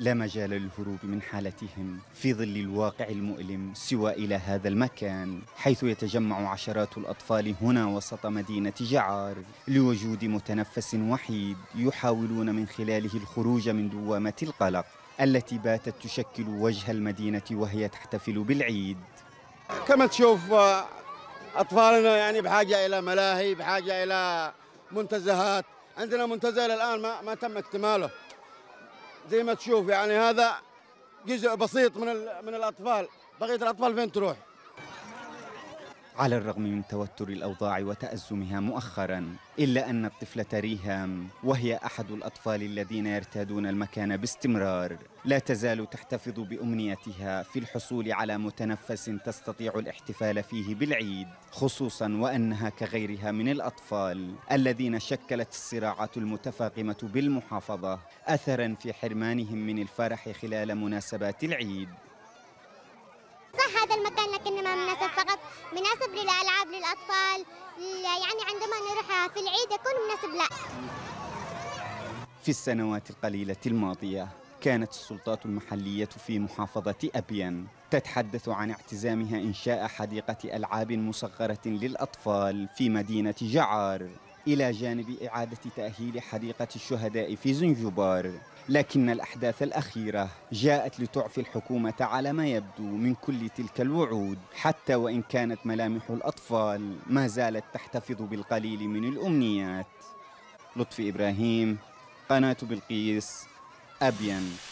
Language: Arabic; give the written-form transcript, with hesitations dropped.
لا مجال للهروب من حالتهم في ظل الواقع المؤلم سوى إلى هذا المكان، حيث يتجمع عشرات الأطفال هنا وسط مدينة جعار لوجود متنفس وحيد يحاولون من خلاله الخروج من دوامة القلق التي باتت تشكل وجه المدينة وهي تحتفل بالعيد. كما تشوف أطفالنا يعني بحاجة إلى ملاهي، بحاجة إلى منتزهات. عندنا منتزه إلى الآن ما تم اكتماله. زي ما تشوف يعني هذا جزء بسيط من الأطفال، بقية الأطفال فين تروح؟ على الرغم من توتر الأوضاع وتأزمها مؤخرا، إلا أن الطفلة ريهام، وهي أحد الأطفال الذين يرتادون المكان باستمرار، لا تزال تحتفظ بأمنيتها في الحصول على متنفس تستطيع الاحتفال فيه بالعيد، خصوصا وأنها كغيرها من الأطفال الذين شكلت الصراعات المتفاقمة بالمحافظة أثرا في حرمانهم من الفرح خلال مناسبات العيد. صح، هذا المكان لكنه ما مناسب فقط، مناسب للألعاب للأطفال، يعني عندما نروح في العيد يكون مناسب لا. في السنوات القليلة الماضية كانت السلطات المحلية في محافظة أبين تتحدث عن اعتزامها إنشاء حديقة ألعاب مصغرة للأطفال في مدينة جعار، إلى جانب إعادة تأهيل حديقة الشهداء في زنجبار. لكن الأحداث الأخيرة جاءت لتعفي الحكومة على ما يبدو من كل تلك الوعود، حتى وإن كانت ملامح الأطفال ما زالت تحتفظ بالقليل من الأمنيات. لطفي إبراهيم، قناة بلقيس، أبين.